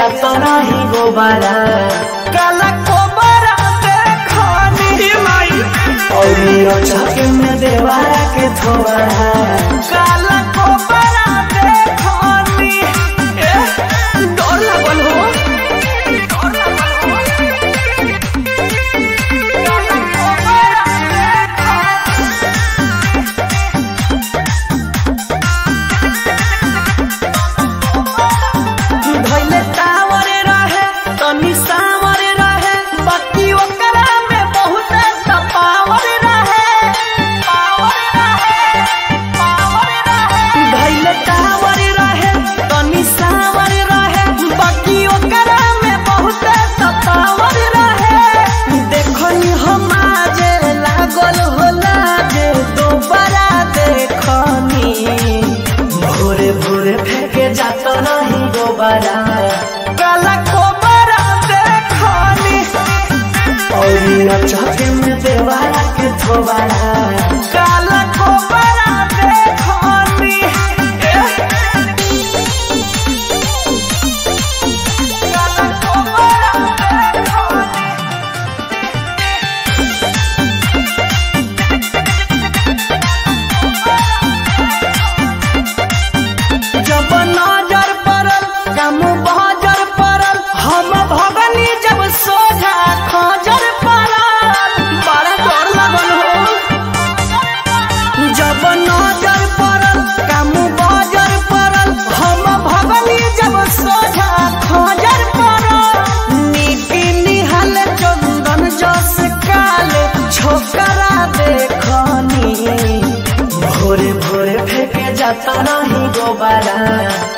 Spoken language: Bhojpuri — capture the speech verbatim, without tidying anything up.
जाता नहीं गोबारा काला कोबरा देखनी माई और चौके में देवारा के थोड़ा काला कोबरा देखनी डर लगल हो काला कोबरा देखनी और चौके में देवारा के थोबारा काला कोबरा देखनी काला कोबरा जब नजर काम बहाजर परल हम भगनी जब सोझा खजर परल बड़ा डर लगल हो जब नजर परल काम बहाजर परल हम भगनी जब सोझा खजर परल नीति निहल चंदन जस काले छोकरा देखनी भोरे भोरे फेंके जाता नहीं गोबारा